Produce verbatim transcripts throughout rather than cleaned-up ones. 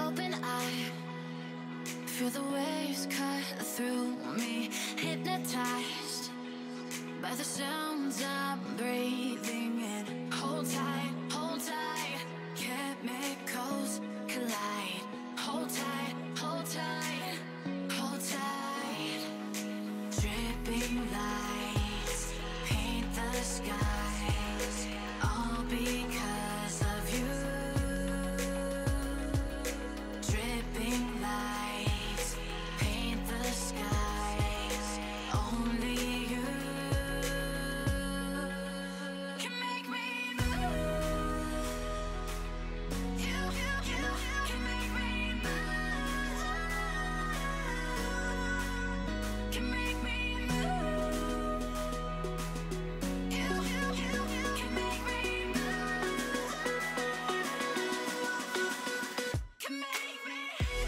Open eye, feel the waves cut through me, hypnotized by the sounds I'm breathing in. Hold tight, hold tight, chemicals collide. Hold tight, hold tight, hold tight. Dripping lights paint the skies, all because of you. Dripping lights paint the skies, only you can make me move. You, you, you can make me move. Can make me move. You, you, you can make me move. Can make me.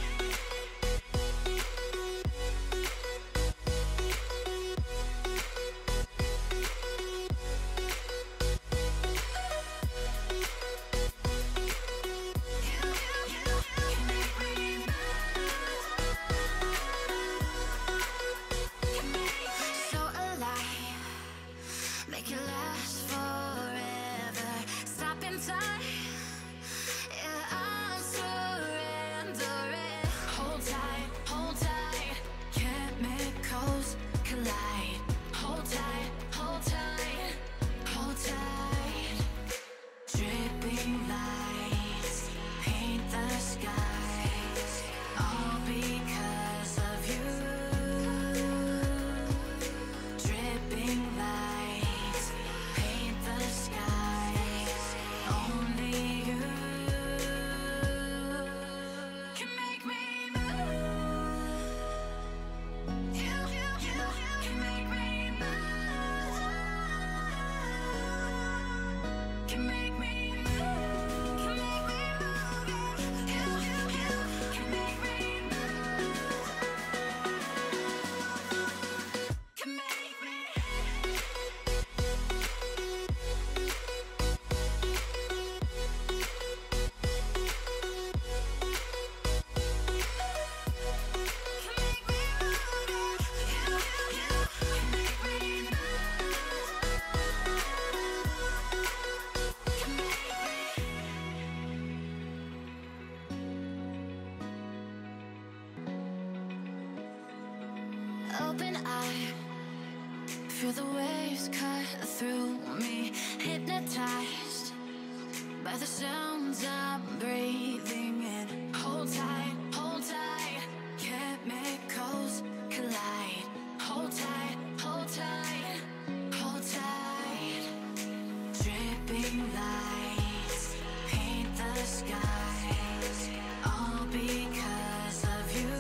So alive, make it last forever. Stop in time, yeah, I'm surrendering. Hold tight, hold tight, chemicals collide. Hold tight, hold tight, hold tight. Dripping lights paint the skies, all because of you. Dripping lights paint the skies, only you can make me move. You, you, you can make me move. Can make me move. Can make me move. You, you, you can make me move. Can make me. Open eye, feel the waves cut through me, hypnotized by the sounds I'm breathing in. Hold tight, hold tight, chemicals collide. Hold tight, hold tight, hold tight. Dripping lights paint the skies, all because of you.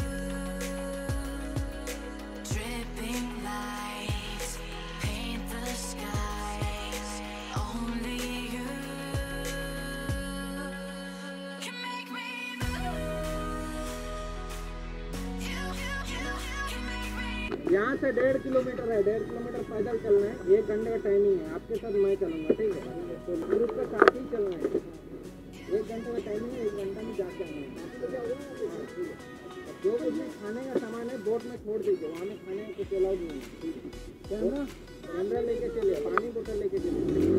Dripping lights paint the skies, only you can make me move. You, you, you can make me. यहाँ से डेढ़ kilometre है, डेढ़ kilometre पैदल चलना है। एक घंटे का टाइमिंग है, आपके साथ मैं चलूँगा, ठीक है? तो ग्रुप के साथ ही चलना है। एक घंटे का टाइमिंग है, एक घंटा में जाके आना है। हाँ, ठीक है। अब जो कुछ भी खाने का सामान है बोट में छोड़ दीजिए, वहाँ में खाने का कुछ अलाउड नहीं है। कैमरा कैमरा लेके चलिए, पानी बोतल लेके चलिए।